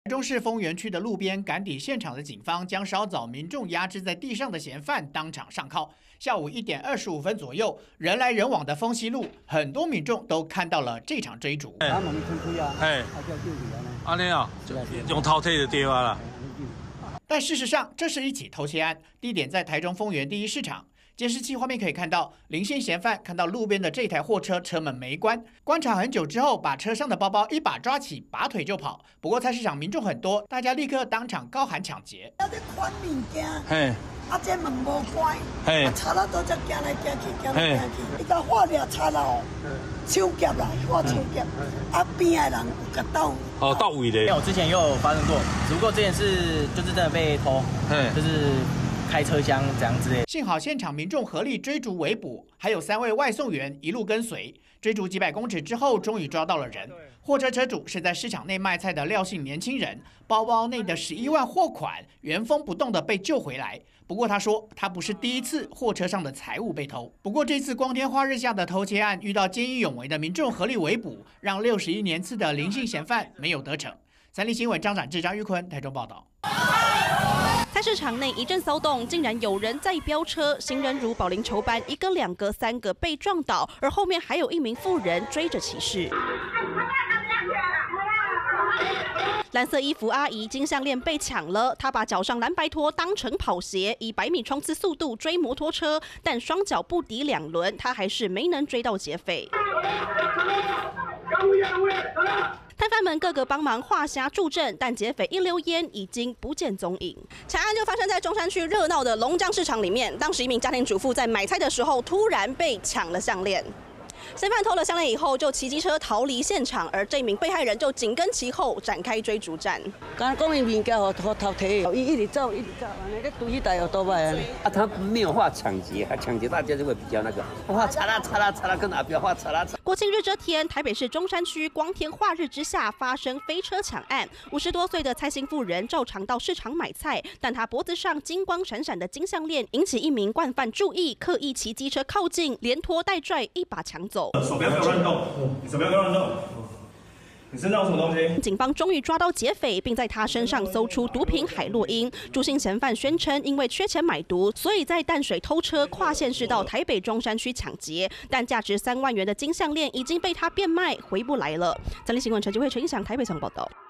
台中市丰原区的路边赶抵现场的警方，将稍早民众压制在地上的嫌犯当场上铐。下午1点25分左右，人来人往的丰西路，很多民众都看到了这场追逐。 安尼啊，用偷摕就对啊啦。 但事实上，这是一起偷窃案，地点在台中丰原第一市场。监视器画面可以看到，林姓嫌犯看到路边的这台货车车门没关，观察很久之后，把车上的包包一把抓起，拔腿就跑。不过菜市场民众很多，大家立刻当场高喊抢劫。 嘿。啊，这门无关，查到都只行来行去，行来行去，伊甲画了查到抢劫啦，画抢劫，啊边的人有甲到。 哦，到位的。 我之前也有发生过，只不过这件事就是真的被偷，就是开车厢这样之类。 幸好现场民众合力追逐围捕，还有3位外送员一路跟随，追逐几百公尺之后，终于抓到了人。货车车主是在市场内卖菜的廖姓年轻人，包包内的11万货款原封不动的被救回来。不过他说，他不是第一次货车上的财物被偷。不过这次光天化日下的偷窃案，遇到见义勇为的民众合力围捕，让61年次的林姓嫌犯没有得逞。三立新闻张展志、张玉坤台中报道。 菜市场内一阵骚动，竟然有人在飙车，行人如保龄球般1个、2个、3个被撞倒，而后面还有一名妇人追着骑士。蓝色衣服阿姨金项链被抢了，她把脚上蓝白拖当成跑鞋，以100米冲刺速度追摩托车，但双脚不敌2轮，她还是没能追到劫匪。摊贩们个个帮忙画虾助阵，但劫匪一溜烟已经不见踪影。抢案就发生在中山区热闹的龙江市场里面，当时一名家庭主妇在买菜的时候，突然被抢了项链。嫌犯偷了项链以后，就骑机车逃离现场，而这名被害人就紧跟其后展开追逐战。 刚讲伊物件互偷摕，伊一直走，安尼咧追迄台奥多麦安尼。啊，他没有画抢劫，抢劫大家就会比较那个，画擦啦，跟阿彪画擦啦。 国庆日这天，台北市中山区光天化日之下发生飞车抢案，50多岁的蔡姓妇人照常到市场买菜，但她脖子上金光闪闪的金项链引起一名惯犯注意，刻意骑机车靠近，连拖带拽一把抢走。 手不要给我乱动，你手不要给我乱动。你身上有什么东西？ 警方终于抓到劫匪，并在他身上搜出毒品海洛因。朱姓嫌犯宣称，因为缺钱买毒，所以在淡水偷车，跨县市到台北中山区抢劫。但价值3万元的金项链已经被他变卖，回不来了。三立新闻陈吉慧、陈义祥台北曾报道。